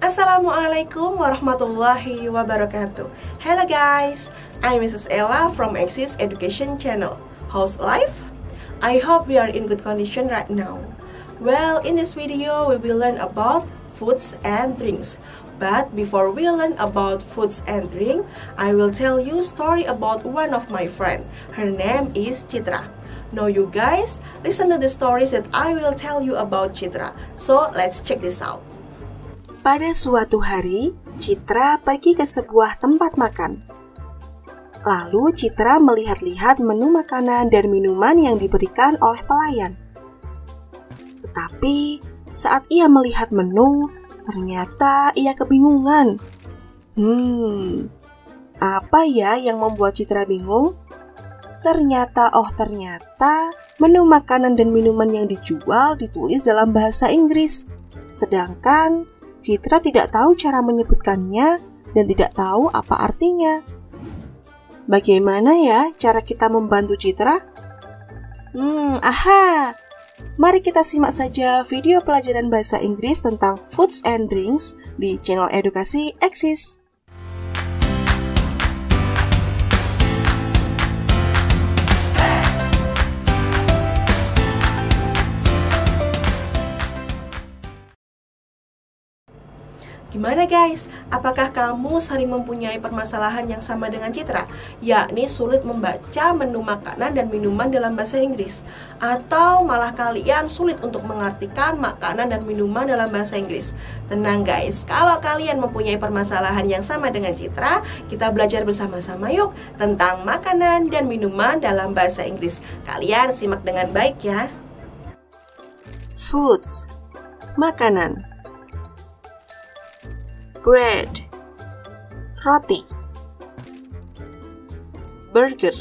Assalamualaikum warahmatullahi wabarakatuh. Hello guys, I'm Mrs. Ella from Axis Education Channel. How's life? I hope we are in good condition right now. Well, in this video we will learn about foods and drinks. But before we learn about foods and drink, I will tell you story about one of my friend. Her name is Citra. Now you guys, listen to the stories that I will tell you about Citra. So let's check this out. Pada suatu hari, Citra pergi ke sebuah tempat makan. Lalu Citra melihat-lihat menu makanan dan minuman yang diberikan oleh pelayan. Tetapi saat ia melihat menu, ternyata ia kebingungan. Apa ya yang membuat Citra bingung? Ternyata menu makanan dan minuman yang dijual ditulis dalam bahasa Inggris. Sedangkan Citra tidak tahu cara menyebutkannya dan tidak tahu apa artinya. Bagaimana ya cara kita membantu Citra? Mari kita simak saja video pelajaran bahasa Inggris tentang foods and drinks di channel edukasi Axis. Gimana guys? Apakah kamu sering mempunyai permasalahan yang sama dengan Citra? Yakni sulit membaca menu makanan dan minuman dalam bahasa Inggris. Atau malah kalian sulit untuk mengartikan makanan dan minuman dalam bahasa Inggris. Tenang guys, kalau kalian mempunyai permasalahan yang sama dengan Citra, kita belajar bersama-sama yuk tentang makanan dan minuman dalam bahasa Inggris. Kalian simak dengan baik ya. Foods, makanan. Bread, roti. Burger,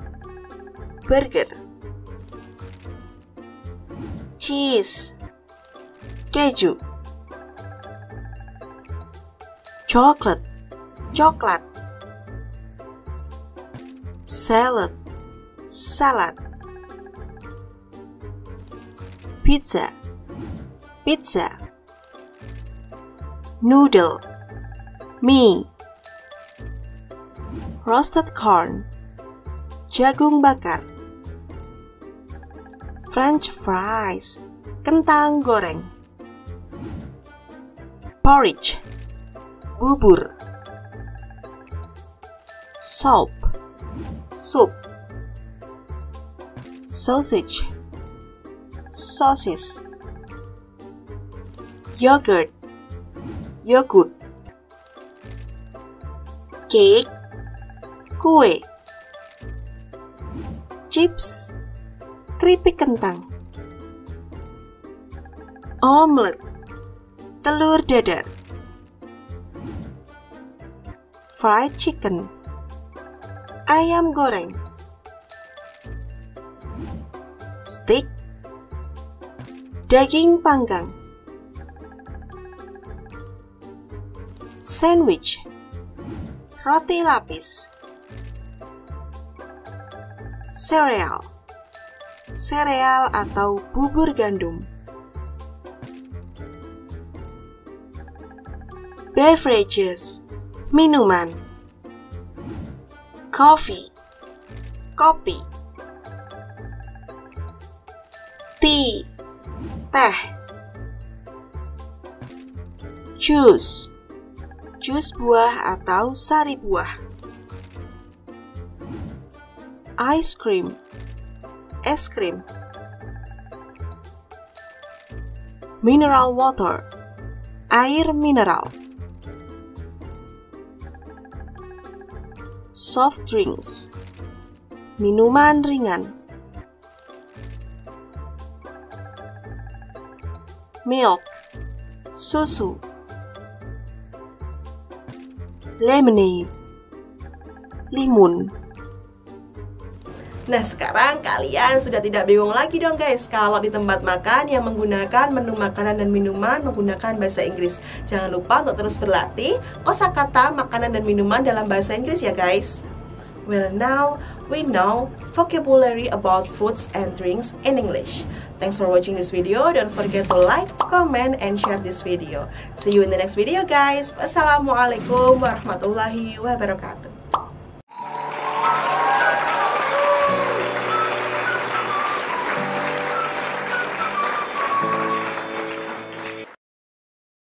cheese, keju. Chocolate, coklat. Salad, salad. Pizza, noodle, mie. Roasted corn, jagung bakar. French fries, kentang goreng. Porridge, bubur. Soup, sup. Sausage, sosis. Yogurt, yogurt. Cake, kue. Chips, keripik kentang. Omelet, telur dadar. Fried chicken, ayam goreng. Steak, daging panggang. Sandwich, roti lapis. Sereal atau bubur gandum. Beverages, minuman. Coffee, kopi. Tea, teh. Juice, jus buah atau sari buah. Ice cream, es krim. Mineral water, air mineral. Soft drinks, minuman ringan. Milk, susu. Lemonade, limun. Nah sekarang kalian sudah tidak bingung lagi dong guys kalau di tempat makan yang menggunakan menu makanan dan minuman menggunakan bahasa Inggris. Jangan lupa untuk terus berlatih kosakata makanan dan minuman dalam bahasa Inggris ya guys. Well, now we know vocabulary about foods and drinks in English. Thanks for watching this video. Don't forget to like, comment, and share this video. See you in the next video, guys. Wassalamualaikum warahmatullahi wabarakatuh.